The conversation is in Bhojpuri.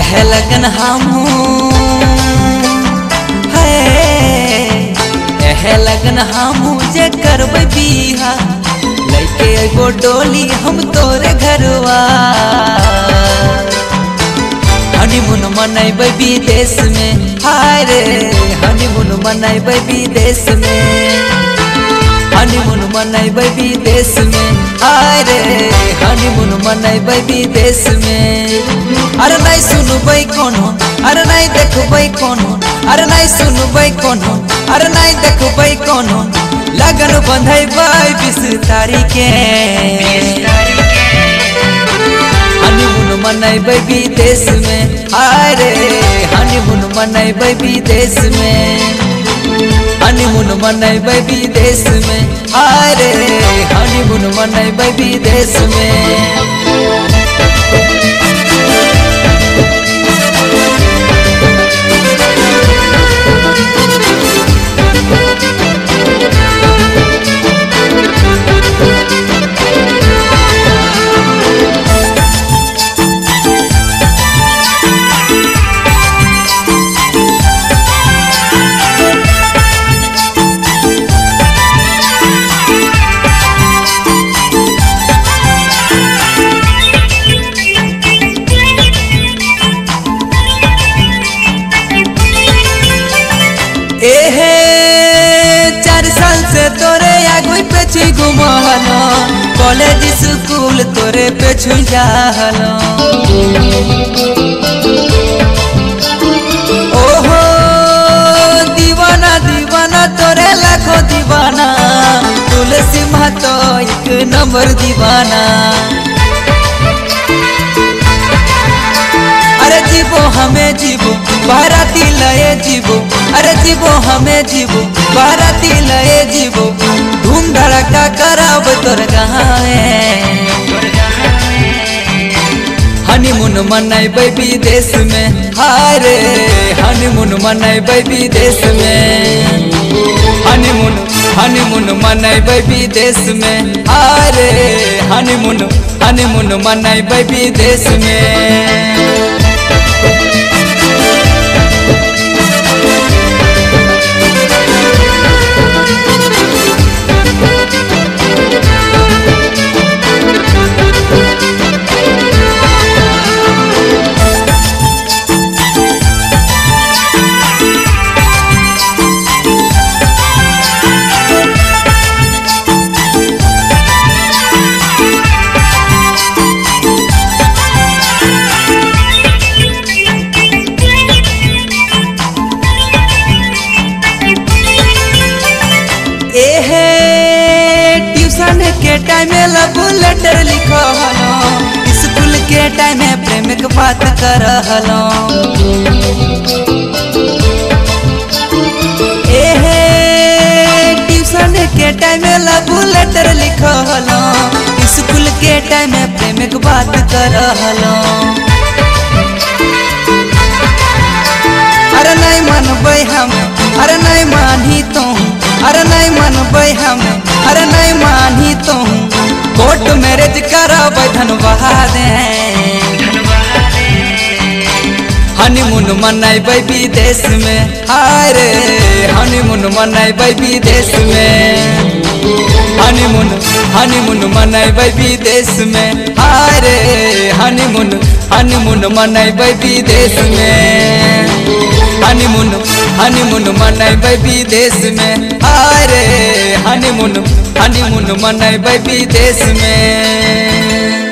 एह लगन हमू है, एह लगन हमू जे करबै बिहा, लैके एगो डोली हम तोरे घरवा। हनीमून मनैबै विदेश में, हाय रे हनीमून मनैबै विदेश में, हनीमून मनैबै विदेश में, हाय रे हनीमून मनैबै विदेश में। अरे नहीं सुनबै कोनो, अरे नहीं देखबै कोनो, अरे नहीं सुनबै कोनो, अरे नहीं देखबै कोनो, लगन बंधैबै 20 तारीख के। हनीमून मनैबै विदेश में, हाय रे हनीमून मनैबै विदेश में, हनीमून मनैबै विदेश में, हाय रे हनीमून मनैबै विदेश में। एहे 4 साल से तोरे आगुई पेछी घुमहलो, कॉलेज स्कूल तोरे पेछु जाहलो। ओहो दीवाना दीवाना तोरे लाखों दीवाना, तुलसी माँ तो 1 नंबर दीवाना। अरे जीवो हमें जीवो बाराती लये जीवो, अरे जीवो हमें जीवो बाराती लये जीवो, धूम धड़का करब तोर गाँवे। हनीमून मनैबै विदेश में, हाय रे हनीमून मनैबै विदेश में, हनीमून हनीमून मनैबै विदेश में, हाय रे हनीमून हनीमून मनैबै विदेश में। ट्यूशन के टाइम लव लेटर लिखो हलो, स्कूल के टाइम प्रेम के बात कर हलो। एहे ट्यूशन के टाइम लव लेटर लिखो हलो, स्कूल के टाइम प्रेम के बात कर हलो। अरे नहीं मानबै हम, अरे नहीं मानी तो, अरे नहीं मानबै हम, अरे नहीं मानी तो, कोर्ट मैरिज करबै धनबहा दे। हनीमून मनैबै विदेश में, हाय रे हनीमून मनैबै विदेश में, हनीमून हनीमून मनैबै विदेश में, हाय रे हनीमून हनीमून मनैबै विदेश में, हनीमून हनीमून मनैबै विदेश में, हाय रे हनीमून हनीमून मनैबै विदेश में।